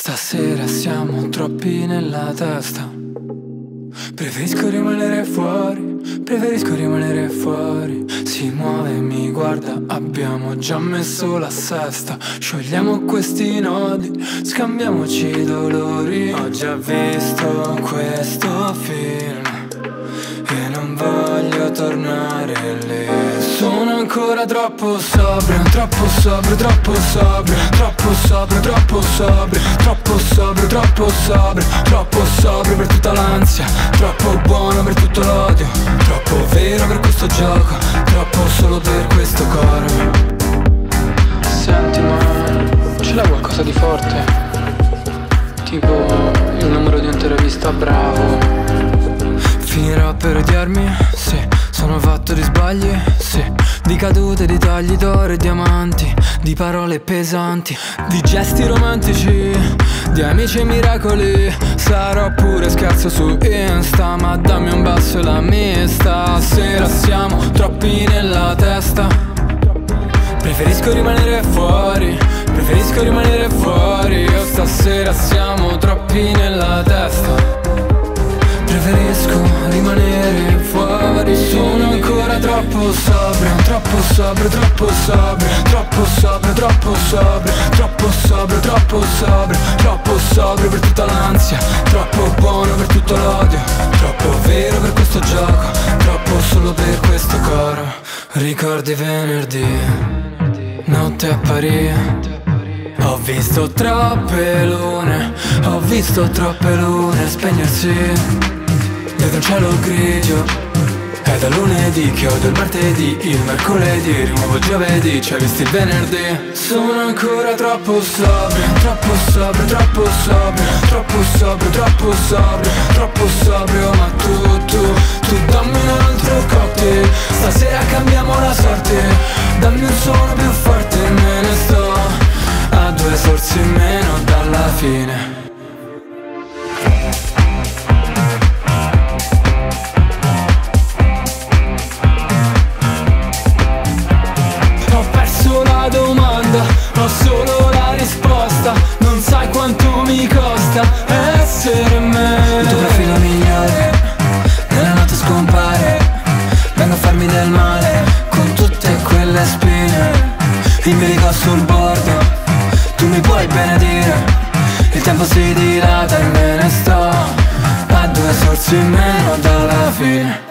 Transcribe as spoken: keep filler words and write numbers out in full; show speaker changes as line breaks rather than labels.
Stasera siamo troppi nella testa. Preferisco rimanere fuori, preferisco rimanere fuori. Si muove e mi guarda, abbiamo già messo la sesta. Sciogliamo questi nodi, scambiamoci i dolori. Ho già visto questo film e non voglio tornare lì. Sono ancora troppo sobrio, troppo sobrio, troppo sobrio, troppo sobrio, troppo sobrio, troppo sobrio, troppo sobrio, troppo sobrio per tutta l'ansia, troppo buono per tutto l'odio, troppo vero per questo gioco, troppo solo per questo coro. Senti, ma ce l'hai qualcosa di forte? Tipo il numero di intervista Bravo. Finirò per odiarmi, sì, sono fatto di sbagli, sì, di cadute, di tagli d'oro e diamanti, di parole pesanti, di gesti romantici, di amici miracoli. Sarò pure scherzo su Insta, ma dammi un basso e la mista. Stasera siamo troppi nella testa. Preferisco rimanere fuori, preferisco rimanere fuori. Io stasera siamo troppi nella testa. Preferisco rimanere fuori. Sono ancora troppo sobrio, troppo sobrio, troppo sobrio, troppo sobrio, troppo sobrio, troppo sobrio, troppo sobrio, troppo sobrio per tutta l'ansia, troppo buono per tutto l'odio, troppo vero per questo gioco, troppo solo per questo coro. Ricordi venerdì, notte a Parigi. Ho visto troppe lune, ho visto troppe lune spegnersi dietro un cielo grigio. È da lunedì che odio il martedì, il mercoledì, rimuovo il giovedì, ci hai visto il venerdì. Sono ancora troppo sobrio, troppo sobrio, troppo sobrio, troppo sobrio, troppo sobrio, troppo sobrio. Ma tu, tu, tu dammi un altro cocktail. Stasera cambiamo la sorte, dammi un suono più forte. Me ne sto a due sorsi in meno dalla fine. Domanda, ho solo la risposta. Non sai quanto mi costa essere me. Il tuo profilo migliore nella notte scompare. Vengo a farmi del male con tutte quelle spine in bilico sul bordo. Tu mi puoi benedire, il tempo si dilata e me ne sto a due sorsi in meno dalla fine.